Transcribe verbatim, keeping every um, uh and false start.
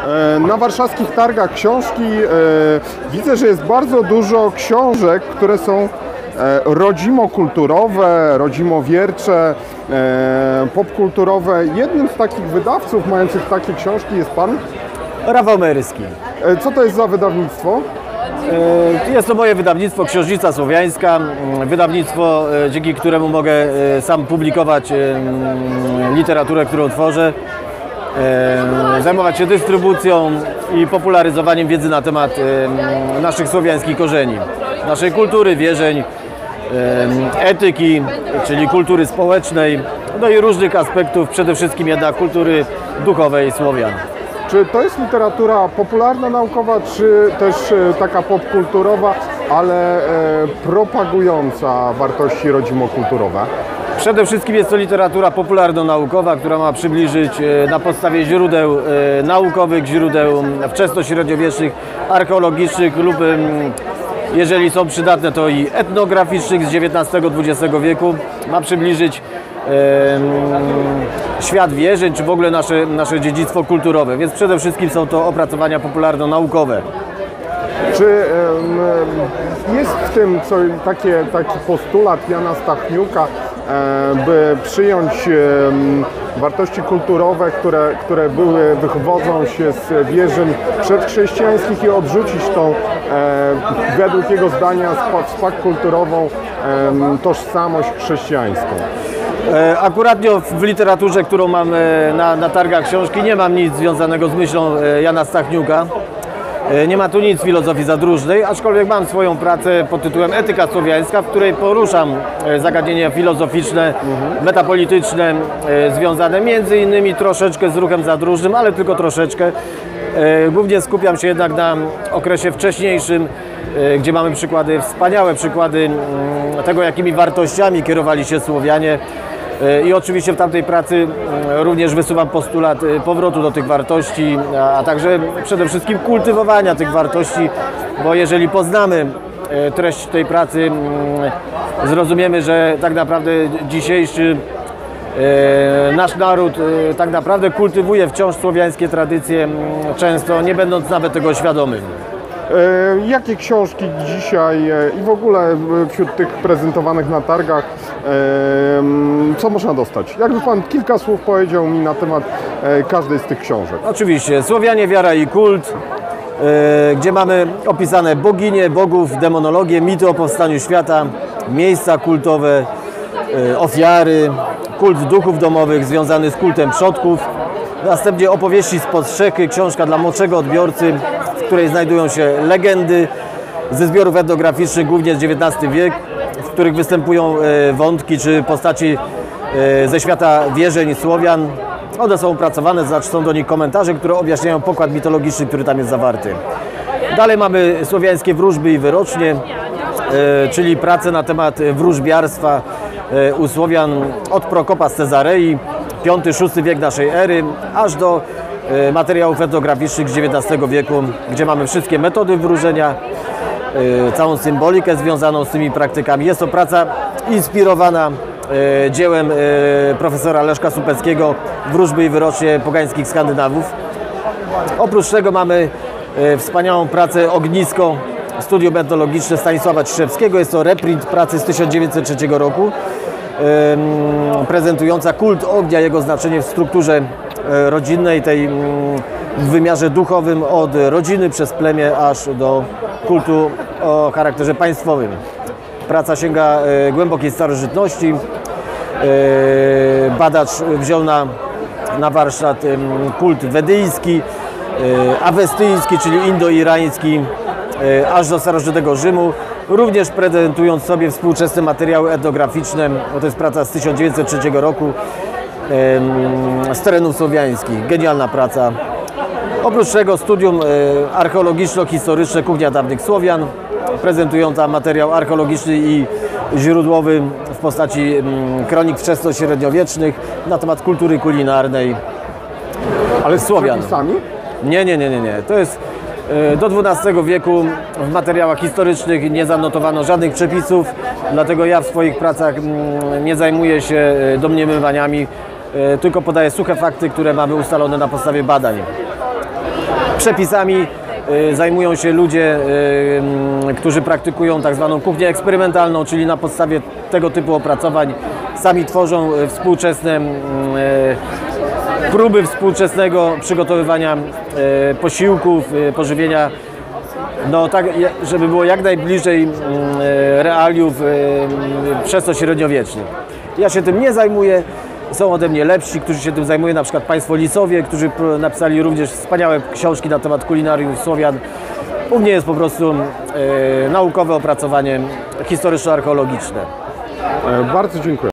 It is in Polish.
Na warszawskich targach książki widzę, że jest bardzo dużo książek, które są rodzimo-kulturowe, rodzimo-wiercze, popkulturowe. Jednym z takich wydawców mających takie książki jest Pan? Rafał Meryski. Co to jest za wydawnictwo? Jest to moje wydawnictwo Książnica Słowiańska, wydawnictwo, dzięki któremu mogę sam publikować literaturę, którą tworzę, zajmować się dystrybucją i popularyzowaniem wiedzy na temat naszych słowiańskich korzeni, naszej kultury, wierzeń, etyki, czyli kultury społecznej, no i różnych aspektów, przede wszystkim jednak kultury duchowej Słowian. Czy to jest literatura popularna, naukowa, czy też taka popkulturowa, ale propagująca wartości rodzimokulturowe? Przede wszystkim jest to literatura popularno-naukowa, która ma przybliżyć na podstawie źródeł naukowych, źródeł wczesnośredniowiecznych, archeologicznych lub, jeżeli są przydatne, to i etnograficznych z dziewiętnastego dwudziestego wieku. Ma przybliżyć świat wierzeń, czy w ogóle nasze, nasze dziedzictwo kulturowe, więc przede wszystkim są to opracowania popularno-naukowe. Czy jest w tym co, takie, taki postulat Jana Stachniuka, by przyjąć wartości kulturowe, które, które były, wywodzą się z wierzeń przedchrześcijańskich i odrzucić tą, według jego zdania, kulturową tożsamość chrześcijańską? Akuratnie w literaturze, którą mam na, na targach książki, nie mam nic związanego z myślą Jana Stachniuka. Nie ma tu nic filozofii zadróżnej, aczkolwiek mam swoją pracę pod tytułem Etyka Słowiańska, w której poruszam zagadnienia filozoficzne, mhm. metapolityczne, związane między innymi troszeczkę z ruchem zadróżnym, ale tylko troszeczkę. Głównie skupiam się jednak na okresie wcześniejszym, gdzie mamy przykłady, wspaniałe przykłady tego, jakimi wartościami kierowali się Słowianie. I oczywiście w tamtej pracy również wysuwam postulat powrotu do tych wartości, a także przede wszystkim kultywowania tych wartości, bo jeżeli poznamy treść tej pracy, zrozumiemy, że tak naprawdę dzisiejszy nasz naród tak naprawdę kultywuje wciąż słowiańskie tradycje, często nie będąc nawet tego świadomym. Jakie książki dzisiaj i w ogóle wśród tych prezentowanych na targach, co można dostać? Jakby Pan kilka słów powiedział mi na temat każdej z tych książek? Oczywiście. Słowianie, wiara i kult, gdzie mamy opisane boginie, bogów, demonologię, mity o powstaniu świata, miejsca kultowe, ofiary, kult duchów domowych związany z kultem przodków. Następnie opowieści spod strzechy, książka dla młodszego odbiorcy, w której znajdują się legendy ze zbiorów etnograficznych, głównie z dziewiętnastego wieku, w których występują wątki czy postaci ze świata wierzeń Słowian. One są opracowane, znaczy są do nich komentarze, które objaśniają pokład mitologiczny, który tam jest zawarty. Dalej mamy słowiańskie wróżby i wyrocznie, czyli prace na temat wróżbiarstwa u Słowian od Prokopa z Cezarei, piąty szósty wiek naszej ery, aż do materiałów etnograficznych z dziewiętnastego wieku, gdzie mamy wszystkie metody wróżenia, całą symbolikę związaną z tymi praktykami. Jest to praca inspirowana dziełem profesora Leszka Supeckiego Wróżby i wyrocznie pogańskich Skandynawów. Oprócz tego mamy wspaniałą pracę Ognisko, studium etnologiczne Stanisława Ciszewskiego. Jest to reprint pracy z tysiąc dziewięćset trzeciego roku, prezentująca kult ognia, jego znaczenie w strukturze rodzinnej, tej w wymiarze duchowym, od rodziny przez plemię aż do kultu o charakterze państwowym. Praca sięga głębokiej starożytności. Badacz wziął na, na warsztat kult wedyjski, awestyjski, czyli indo-irański, aż do starożytnego Rzymu, również prezentując sobie współczesne materiały etnograficzne, bo to jest praca z tysiąc dziewięćset trzeciego roku, z terenów słowiańskich. Genialna praca. Oprócz tego studium archeologiczno-historyczne Kuchnia dawnych Słowian, prezentująca materiał archeologiczny i źródłowy w postaci kronik wczesnośredniowiecznych na temat kultury kulinarnej. Ale z Słowian. przepisami? Nie, nie, nie, nie, nie. To jest do dwunastego wieku. W materiałach historycznych nie zanotowano żadnych przepisów, dlatego ja w swoich pracach nie zajmuję się domniemywaniami, tylko podaję suche fakty, które mamy ustalone na podstawie badań. Przepisami y, zajmują się ludzie, y, którzy praktykują tak zwaną kuchnię eksperymentalną, czyli na podstawie tego typu opracowań sami tworzą y, współczesne y, próby współczesnego przygotowywania y, posiłków, y, pożywienia, no tak, żeby było jak najbliżej y, realiów y, przez to średniowiecznych. Ja się tym nie zajmuję. Są ode mnie lepsi, którzy się tym zajmują, na przykład państwo Lisowie, którzy napisali również wspaniałe książki na temat kulinariów Słowian. U mnie jest po prostu e, naukowe opracowanie historyczno-archeologiczne. E, bardzo dziękuję.